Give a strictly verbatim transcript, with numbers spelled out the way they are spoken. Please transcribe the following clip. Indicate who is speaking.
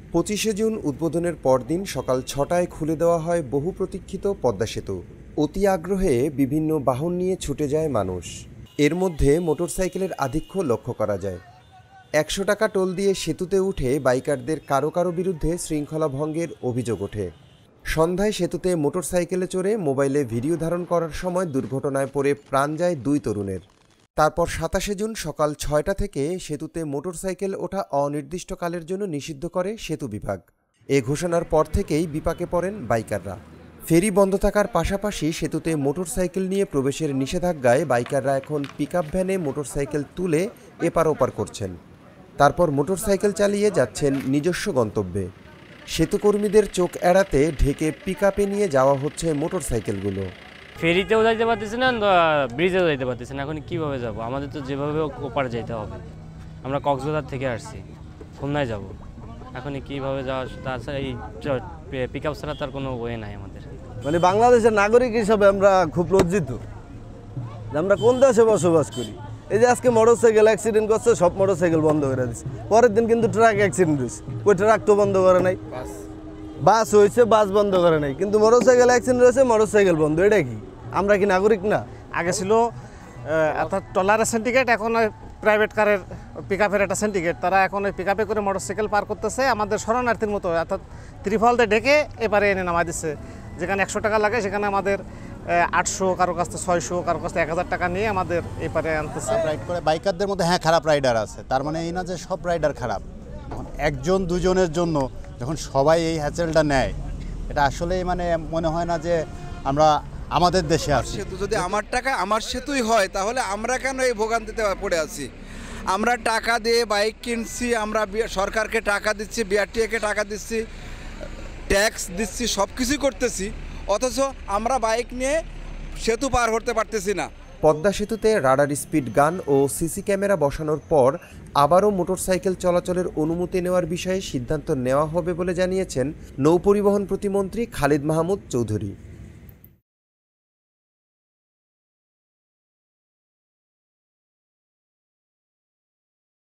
Speaker 1: পঁচিশে জুন উদ্বোধনের পরদিন সকাল ছটায় খুলে দেওয়া হয় বহু প্রতীক্ষিত পদ্মা সেতু। অতি আগ্রহে বিভিন্ন বাহন নিয়ে ছুটে যায় মানুষ। এর মধ্যে মোটরসাইকেলের আধিক্য লক্ষ্য করা যায়। একশো টাকা টোল দিয়ে সেতুতে উঠে বাইকারদের কারো কারো বিরুদ্ধে শৃঙ্খলা ভঙ্গের অভিযোগ ওঠে। সন্ধ্যায় সেতুতে মোটরসাইকেলে চড়ে মোবাইলে ভিডিও ধারণ করার সময় দুর্ঘটনায় পড়ে প্রাণ যায় দুই তরুণের। তারপর সাতাশে জুন সকাল ছয়টা থেকে সেতুতে মোটরসাইকেল ওঠা অনির্দিষ্টকালের জন্য নিষিদ্ধ করে সেতু বিভাগ। এ ঘোষণার পর থেকেই বিপাকে পড়েন বাইকাররা। ফেরি বন্ধ থাকার পাশাপাশি সেতুতে মোটরসাইকেল নিয়ে প্রবেশের নিষেধাজ্ঞায় বাইকাররা এখন পিকআপ ভ্যানে মোটরসাইকেল তুলে এপার ওপার করছেন। তারপর মোটরসাইকেল চালিয়ে যাচ্ছেন নিজস্ব গন্তব্যে। সেতুকর্মীদের চোখ এড়াতে ঢেকে পিকআপে নিয়ে যাওয়া হচ্ছে মোটরসাইকেলগুলো।
Speaker 2: ফেরিতেও যাইতে পারতেছি না, ব্রিজেও যাইতে পারতেছি না। এখন কীভাবে যাব? আমাদের তো যেভাবে ওপারে যেতে হবে। আমরা কক্সবাজার থেকে আসছি, খুলনায় যাব। এখন কীভাবে যাওয়া, তাছাড়া এই পিক আপ ছাড়া তার কোনো ওয়ে নাই আমাদের।
Speaker 3: মানে বাংলাদেশের নাগরিক হিসাবে আমরা খুব লজ্জিত যে আমরা কোন দেশে বসবাস করি। এই যে আজকে মোটরসাইকেল অ্যাক্সিডেন্ট করছে, সব মোটরসাইকেল বন্ধ করে দিচ্ছে। পরের দিন কিন্তু ট্রাক অ্যাক্সিডেন্ট হয়েছে, ওই ট্রাক তো বন্ধ করে নাই। বাস হয়েছে, বাস বন্ধ করে নাই, কিন্তু মোটরসাইকেল অ্যাক্সিডেন্ট হয়েছে, মোটরসাইকেল বন্ধ। এটা কি আমরা কি নাগরিক না?
Speaker 4: আগে ছিল অর্থাৎ ট্রলারের সিন্ডিকেট, এখন ওই প্রাইভেট কারের পিক আপের একটা সিন্ডিকেট। তারা এখন ওই পিক আপে করে মোটরসাইকেল পার করতেছে আমাদের শরণার্থীর মতো, অর্থাৎ ত্রিফলতে ডেকে এপারে এনে নামাই দিচ্ছে। যেখানে একশো টাকা লাগে সেখানে আমাদের আটশো, কারো কাছ থেকে ছয়শো, কারো কাছ থেকে এক হাজার টাকা নিয়ে আমাদের এপারে আনতেছে।
Speaker 5: রাইড করে বাইকারদের মধ্যে হ্যাঁ খারাপ রাইডার আছে, তার মানে এই না যে সব রাইডার খারাপ। একজন দুজনের জন্য যখন সবাই এই হ্যাচেলটা নেয়, এটা আসলেই মানে মনে হয় না যে আমরা আমাদের দেশে আছি।
Speaker 6: সেতু যদি আমার টাকা আমার সেতুই হয়, তাহলে আমরা কেন এই ভোগান্তিতে পড়ে আছি? আমরা টাকা দিয়ে বাইক কিনছি, আমরা সরকারকে টাকা দিচ্ছি, বিআরটিএকে টাকা দিচ্ছি, ট্যাক্স দিচ্ছি, সব কিছুই করতেছি, অথচ আমরা বাইক নিয়ে সেতু পার হতে পারতেছি না।
Speaker 1: পদ্মা সেতুতে রাডার স্পিড গান ও সিসি ক্যামেরা বসানোর পর আবারও মোটরসাইকেল চলাচলের অনুমতি নেওয়ার বিষয়ে সিদ্ধান্ত নেওয়া হবে বলে জানিয়েছেন নৌপরিবহন প্রতিমন্ত্রী খালিদ মাহমুদ চৌধুরী।